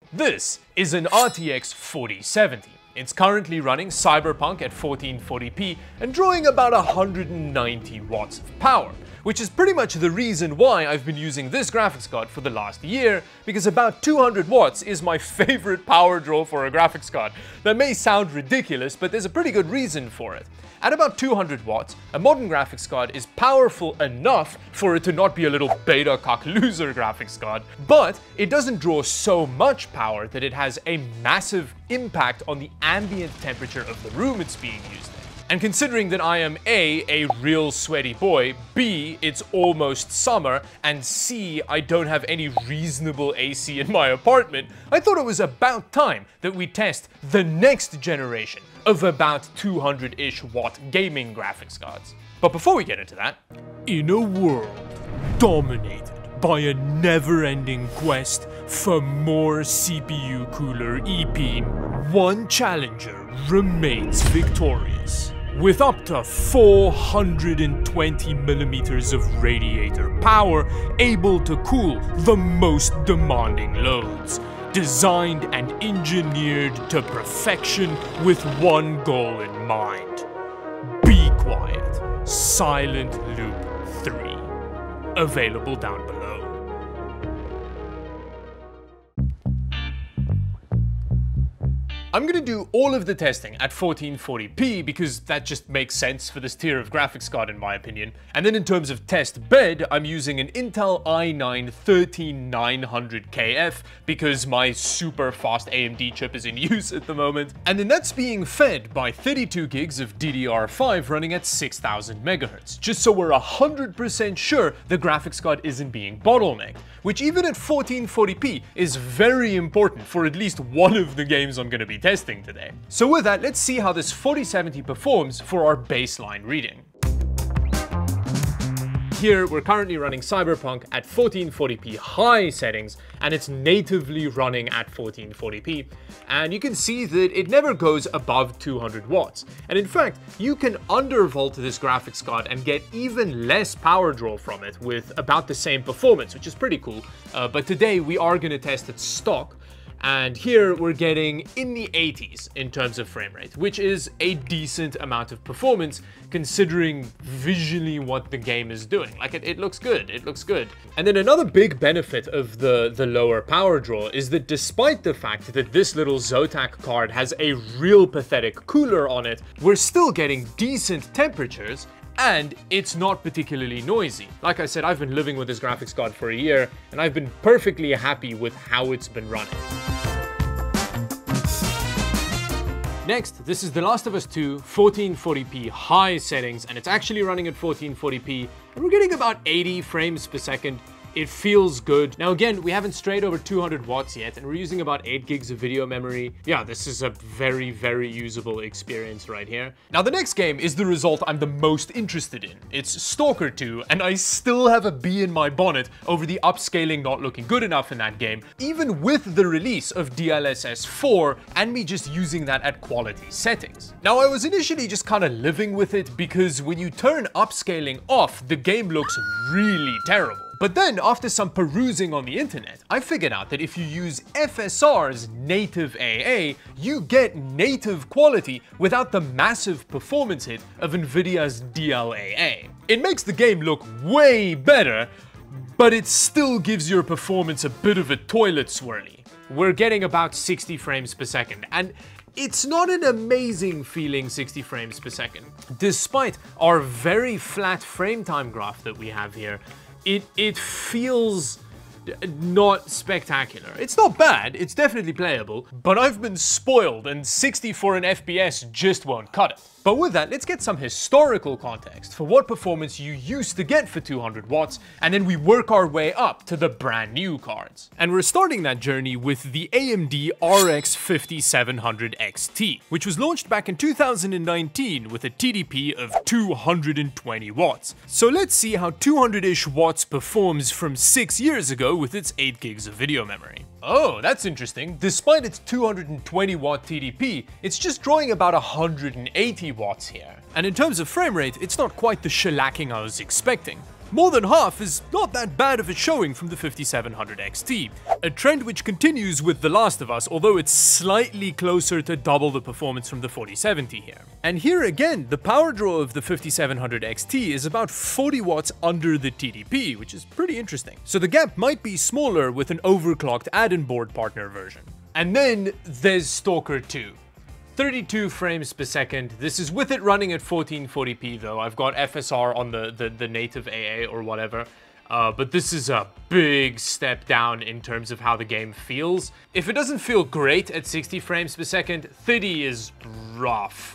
This is an RTX 4070. It's currently running Cyberpunk at 1440p and drawing about 190 watts of power, which is pretty much the reason why I've been using this graphics card for the last year, because about 200 watts is my favorite power draw for a graphics card. That may sound ridiculous, but there's a pretty good reason for it. At about 200 watts, a modern graphics card is powerful enough for it to not be a little beta cock loser graphics card, but it doesn't draw so much power that it has a massive impact on the ambient temperature of the room it's being used in. And considering that I am A, real sweaty boy, B, it's almost summer, and C, I don't have any reasonable AC in my apartment, I thought it was about time that we test the next generation of about 200-ish watt gaming graphics cards. But before we get into that, in a world dominated by a never-ending quest for more CPU cooler EP, one challenger remains victorious. With up to 420 millimeters of radiator power, able to cool the most demanding loads. Designed and engineered to perfection with one goal in mind. Be quiet. Silent Loop 3. Available down below. I'm gonna do all of the testing at 1440p because that just makes sense for this tier of graphics card in my opinion. And then in terms of test bed, I'm using an Intel i9 13900KF because my super fast AMD chip is in use at the moment. And then that's being fed by 32 gigs of DDR5 running at 6000 MHz, just so we're 100% sure the graphics card isn't being bottlenecked, which even at 1440p is very important for at least one of the games I'm gonna be testing today. So with that, let's see how this 4070 performs for our baseline reading. Here, we're currently running Cyberpunk at 1440p high settings, and it's natively running at 1440p. And you can see that it never goes above 200 watts. And in fact, you can undervolt this graphics card and get even less power draw from it with about the same performance, which is pretty cool. But today, we are going to test it stock. And here we're getting in the 80s in terms of frame rate, which is a decent amount of performance considering visually what the game is doing. Like it looks good, it looks good. And then another big benefit of the lower power draw is that despite the fact that this little Zotac card has a real pathetic cooler on it, we're still getting decent temperatures. And it's not particularly noisy. Like I said, I've been living with this graphics card for a year, and I've been perfectly happy with how it's been running. Next, this is The Last of Us 2, 1440p high settings, and it's actually running at 1440p, and we're getting about 80 frames per second. It feels good. Now again, we haven't strayed over 200 watts yet, and we're using about 8 gigs of video memory. Yeah, this is a very, very usable experience right here. Now the next game is the result I'm the most interested in. It's Stalker 2, and I still have a bee in my bonnet over the upscaling not looking good enough in that game, even with the release of DLSS 4 and me just using that at quality settings. Now I was initially just kind of living with it because when you turn upscaling off, the game looks really terrible. But then, after some perusing on the internet, I figured out that if you use FSR's native AA, you get native quality without the massive performance hit of Nvidia's DLAA. It makes the game look way better, but it still gives your performance a bit of a toilet swirly. We're getting about 60 frames per second, and it's not an amazing feeling 60 frames per second. Despite our very flat frame time graph that we have here, it feels not spectacular. It's not bad, it's definitely playable, but I've been spoiled and 60 for an FPS just won't cut it. But with that, let's get some historical context for what performance you used to get for 200 watts, and then we work our way up to the brand new cards. And we're starting that journey with the AMD RX 5700 XT, which was launched back in 2019 with a TDP of 220 watts. So let's see how 200-ish watts performs from 6 years ago with its 8 gigs of video memory. Oh, that's interesting. Despite its 220 watt TDP, it's just drawing about 180 watts here. And in terms of frame rate, it's not quite the shellacking I was expecting. More than half is not that bad of a showing from the 5700 XT, a trend which continues with The Last of Us, although it's slightly closer to double the performance from the 4070 here. And here again, the power draw of the 5700 XT is about 40 watts under the TDP, which is pretty interesting. So the gap might be smaller with an overclocked add-in board partner version. And then there's Stalker 2. 32 frames per second. This is with it running at 1440p though. I've got FSR on the native AA or whatever. But this is a big step down in terms of how the game feels. If it doesn't feel great at 60 frames per second, 30 is rough.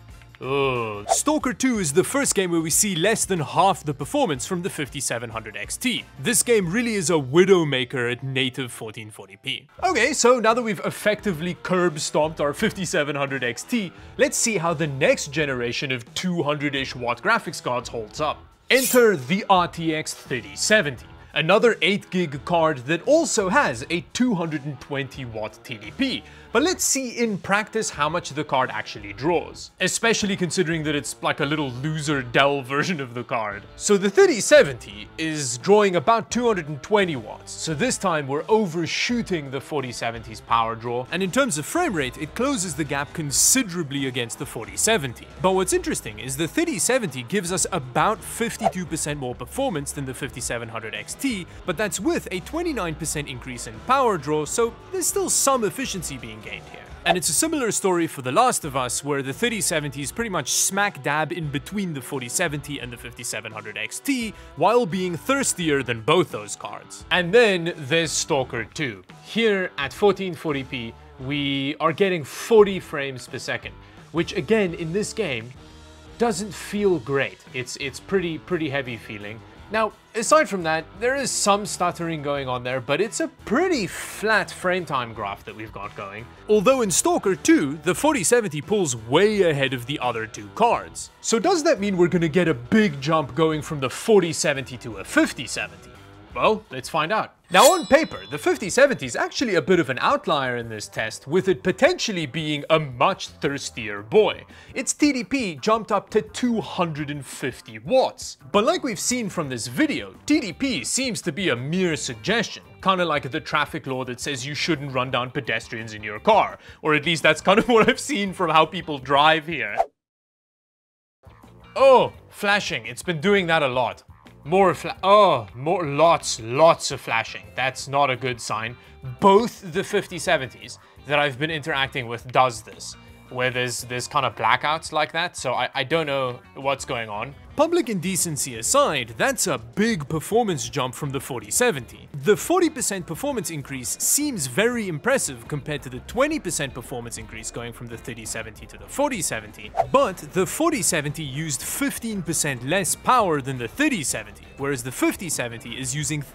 Ugh. Stalker 2 is the first game where we see less than half the performance from the 5700 XT. This game really is a widowmaker at native 1440p. Okay, so now that we've effectively curb stomped our 5700 XT, let's see how the next generation of 200-ish watt graphics cards holds up. Enter the RTX 3070. Another 8GB card that also has a 220 watt TDP. But let's see in practice how much the card actually draws, especially considering that it's like a little loser Dell version of the card. So the 3070 is drawing about 220 watts, so this time we're overshooting the 4070's power draw, and in terms of frame rate, it closes the gap considerably against the 4070. But what's interesting is the 3070 gives us about 52% more performance than the 5700 XT, but that's with a 29% increase in power draw, so there's still some efficiency being gained here. And it's a similar story for The Last of Us, where the 3070 is pretty much smack dab in between the 4070 and the 5700 XT, while being thirstier than both those cards. And then there's Stalker 2. Here at 1440p, we are getting 40 frames per second, which again in this game doesn't feel great. It's pretty heavy feeling. Now, aside from that, there is some stuttering going on there, but it's a pretty flat frame time graph that we've got going. Although in Stalker 2, the 4070 pulls way ahead of the other two cards. So does that mean we're gonna get a big jump going from the 4070 to a 5070? Well, let's find out. Now on paper, the 5070 is actually a bit of an outlier in this test, with it potentially being a much thirstier boy. Its TDP jumped up to 250 watts. But like we've seen from this video, TDP seems to be a mere suggestion, kinda like the traffic law that says you shouldn't run down pedestrians in your car, or at least that's kind of what I've seen from how people drive here. Oh, flashing, it's been doing that a lot. Lots of flashing. That's not a good sign. Both the 5070s that I've been interacting with does this, where there's kind of blackouts like that, so I don't know what's going on. Public indecency aside, that's a big performance jump from the 4070. The 40% performance increase seems very impressive compared to the 20% performance increase going from the 3070 to the 4070, but the 4070 used 15% less power than the 3070, whereas the 5070 is using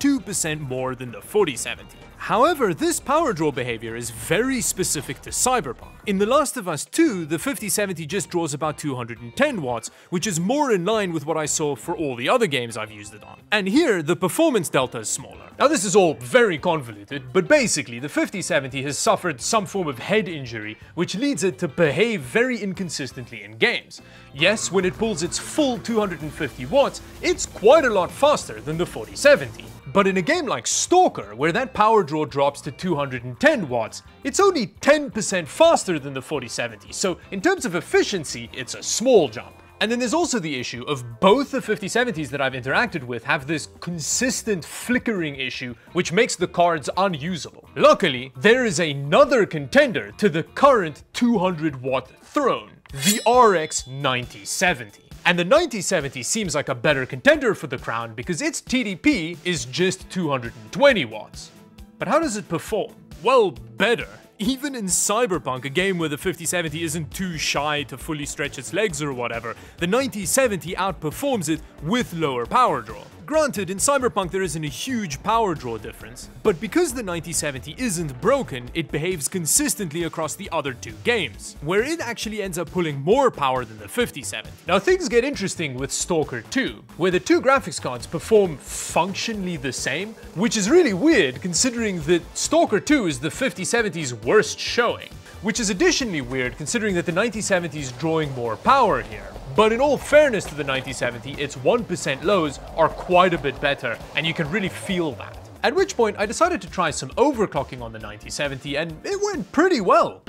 32% more than the 4070. However, this power draw behavior is very specific to Cyberpunk. In The Last of Us 2, the 5070 just draws about 210 watts, which is more in line with what I saw for all the other games I've used it on. And here, the performance delta is smaller. Now this is all very convoluted, but basically the 5070 has suffered some form of head injury, which leads it to behave very inconsistently in games. Yes, when it pulls its full 250 watts, it's quite a lot faster than the 4070. But in a game like Stalker, where that power draw drops to 210 watts, it's only 10% faster than the 4070, so in terms of efficiency, it's a small jump. And then there's also the issue of both the 5070s that I've interacted with have this consistent flickering issue, which makes the cards unusable. Luckily, there is another contender to the current 200 watt throne, the RX 9070. And the 9070 seems like a better contender for the crown because its TDP is just 220 watts. But how does it perform? Well, better. Even in Cyberpunk, a game where the 5070 isn't too shy to fully stretch its legs or whatever, the 9070 outperforms it with lower power draw. Granted, in Cyberpunk there isn't a huge power draw difference, but because the 9070 isn't broken, it behaves consistently across the other two games, where it actually ends up pulling more power than the 5070. Now things get interesting with Stalker 2, where the two graphics cards perform functionally the same, which is really weird considering that Stalker 2 is the 5070's worst showing. which is additionally weird considering that the 9070 is drawing more power here. But in all fairness to the 9070, its 1% lows are quite a bit better, and you can really feel that. At which point I decided to try some overclocking on the 9070, and it went pretty well.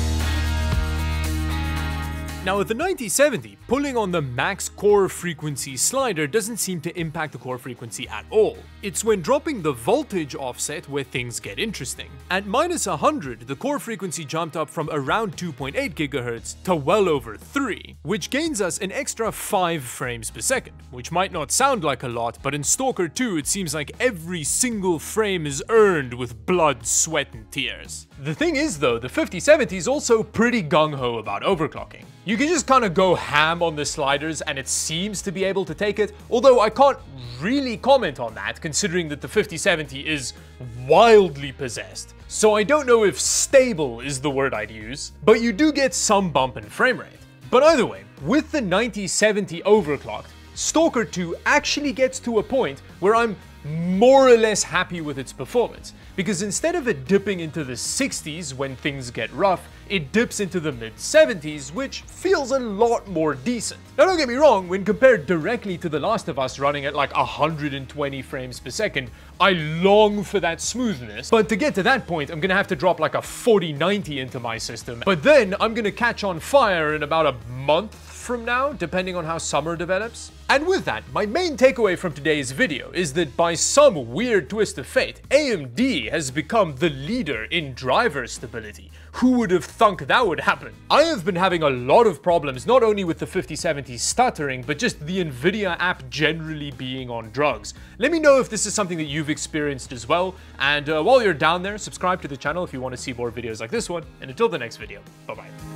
Now with the 9070, pulling on the max core frequency slider doesn't seem to impact the core frequency at all. It's when dropping the voltage offset where things get interesting. At minus 100, the core frequency jumped up from around 2.8 GHz to well over 3, which gains us an extra 5 frames per second, which might not sound like a lot, but in Stalker 2 it seems like every single frame is earned with blood, sweat and tears. The thing is though, the 5070 is also pretty gung-ho about overclocking. You can just kind of go ham on the sliders and it seems to be able to take it, although I can't really comment on that considering that the 5070 is wildly possessed. So I don't know if stable is the word I'd use, but you do get some bump in frame rate. But either way, with the 9070 overclocked, Stalker 2 actually gets to a point where I'm more or less happy with its performance, because instead of it dipping into the 60s when things get rough, it dips into the mid-70s, which feels a lot more decent. Now don't get me wrong, when compared directly to The Last of Us running at like 120 frames per second, I long for that smoothness, but to get to that point I'm gonna have to drop like a 4090 into my system, but then I'm gonna catch on fire in about a month from now, depending on how summer develops. And with that, my main takeaway from today's video is that by some weird twist of fate, AMD has become the leader in driver stability. Who would have thunk that would happen? I have been having a lot of problems not only with the 5070 stuttering, but just the Nvidia app generally being on drugs. Let me know if this is something that you've experienced as well, and while you're down there, subscribe to the channel if you want to see more videos like this one, and until the next video, bye bye.